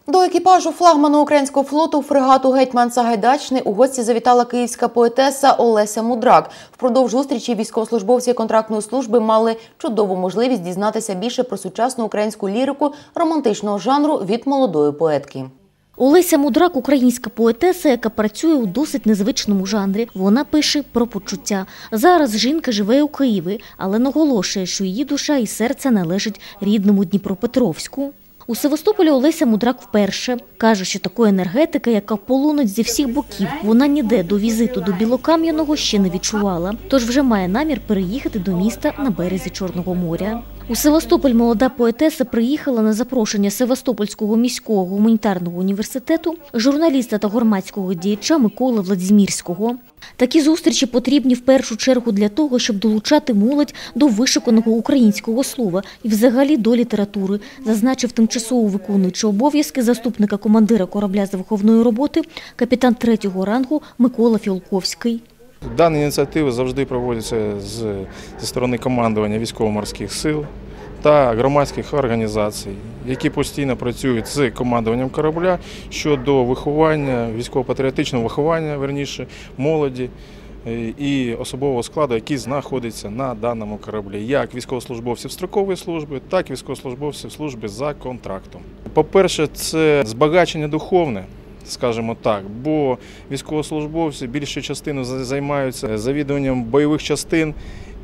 До екіпажу флагману українського флоту фрегату «Гетьман Сагайдачний» у гості завітала київська поетеса Олеся Мудрак. Впродовж зустрічі військовослужбовці контрактної служби мали чудову можливість дізнатися більше про сучасну українську лірику романтичного жанру від молодої поетки. Олеся Мудрак – українська поетеса, яка працює у досить незвичному жанрі. Вона пише про почуття. Зараз жінка живе у Києві, але наголошує, що її душа і серце належать рідному Дніпропетровську. У Севастополі Олеся Мудрак вперше. Каже, що такої енергетики, яка полонить зі всіх боків, вона ніде до візиту до Білокам'яного ще не відчувала. Тож вже має намір переїхати до міста на березі Чорного моря. У Севастополь молода поетеса приїхала на запрошення Севастопольського міського гуманітарного університету, журналіста та громадського діяча Миколи Владзімірського. Такі зустрічі потрібні в першу чергу для того, щоб долучати молодь до вишуканого українського слова і взагалі до літератури, зазначив тимчасово виконуючий обов'язки заступника командира корабля з виховної роботи, капітан 3-го рангу Микола Філковський. Дані ініціативи завжди проводяться зі сторони командування військово-морських сил та громадських організацій, які постійно працюють з командуванням корабля щодо виховання, військово-патріотичного виховання, молоді і особового складу, який знаходиться на даному кораблі, як військовослужбовців строкової служби, так і військовослужбовців служби за контрактом. По-перше, це збагачення духовне, скажімо так, бо військовослужбовці більшу частину займаються завідуванням бойових частин,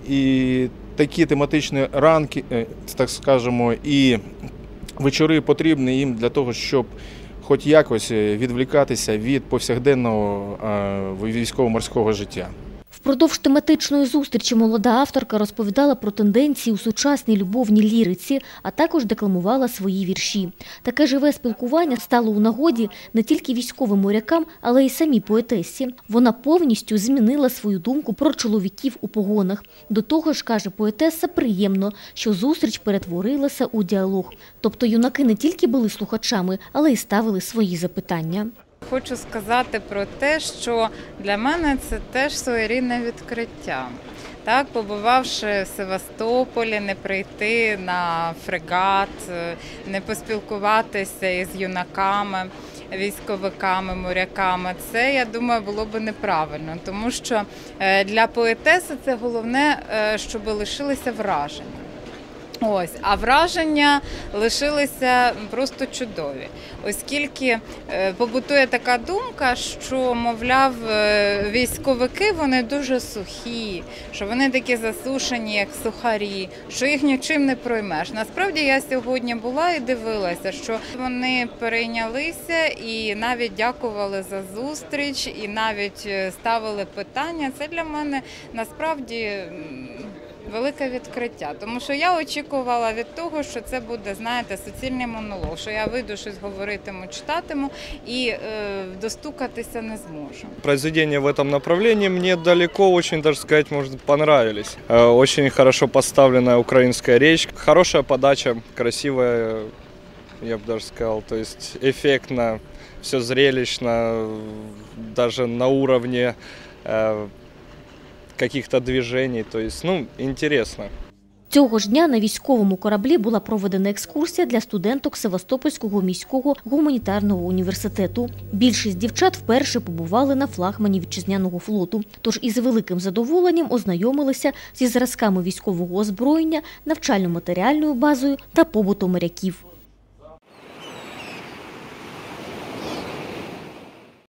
і такі тематичні ранки, так скажемо, і вечори потрібні їм для того, щоб хоч якось відволікатися від повсякденного військово-морського життя. Впродовж тематичної зустрічі молода авторка розповідала про тенденції у сучасній любовній ліриці, а також декламувала свої вірші. Таке живе спілкування стало у нагоді не тільки військовим морякам, але й самій поетесі. Вона повністю змінила свою думку про чоловіків у погонах. До того ж, каже поетеса, приємно, що зустріч перетворилася у діалог. Тобто юнаки не тільки були слухачами, але й ставили свої запитання. Хочу сказати про те, що для мене це теж своєрідне відкриття. Так, побувавши в Севастополі, не прийти на фрегат, не поспілкуватися із юнаками, військовиками, моряками, це, я думаю, було б неправильно. Тому що для поетеси це головне, щоб лишилися враження. А враження лишилися просто чудові, оскільки побутує така думка, що, мовляв, військовики, вони дуже сухі, що вони такі засушені, як сухарі, що їх нічим не проймеш. Насправді, я сьогодні була і дивилася, що вони перейнялися і навіть дякували за зустріч, і навіть ставили питання. Це для мене, насправді, велике відкриття, тому що я очікувала від того, що це буде, знаєте, суцільний монолог, що я вийду, щось говоритиму, читатиму і достукатися не зможу. Произведения в этом направлении мне далеко, очень, даже сказать, может, понравились. Очень хорошо поставленная украинская речь, хорошая подача, красивая, я бы даже сказал, то есть эффектно, все зрелищно, даже на уровне каких-то движений, то есть, интересно. Цього ж дня на військовому кораблі була проведена екскурсія для студенток Севастопольського міського гуманітарного університету. Більшість дівчат вперше побували на флагмані вітчизняного флоту, тож із великим задоволенням ознайомилися зі зразками військового озброєння, навчально-матеріальною базою та побутом моряків.